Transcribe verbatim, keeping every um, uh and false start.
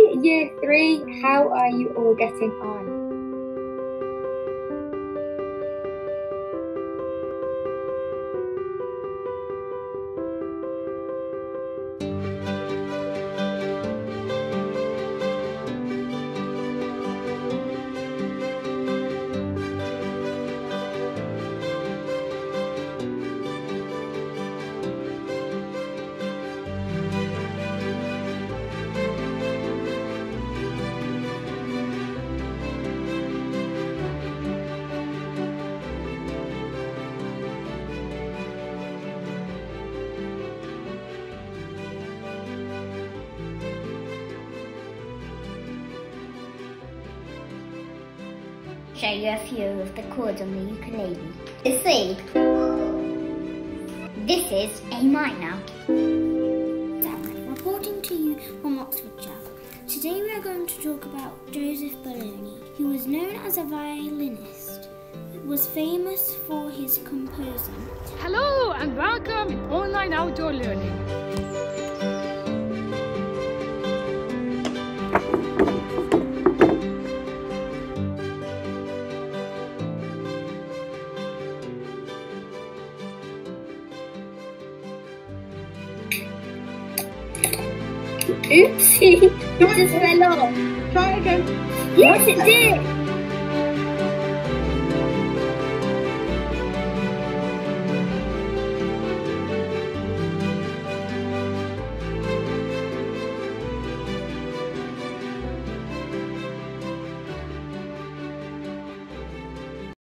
Year three, how are you all getting on? Show you a few of the chords on the ukulele. It's C. This is A minor. Reporting to you from Oxfordshire. Today we are going to talk about Joseph Bologna. He was known as a violinist. He was famous for his composing. Hello and welcome in online outdoor learning. Oopsie, it just fell off. Try again. Yes, it did.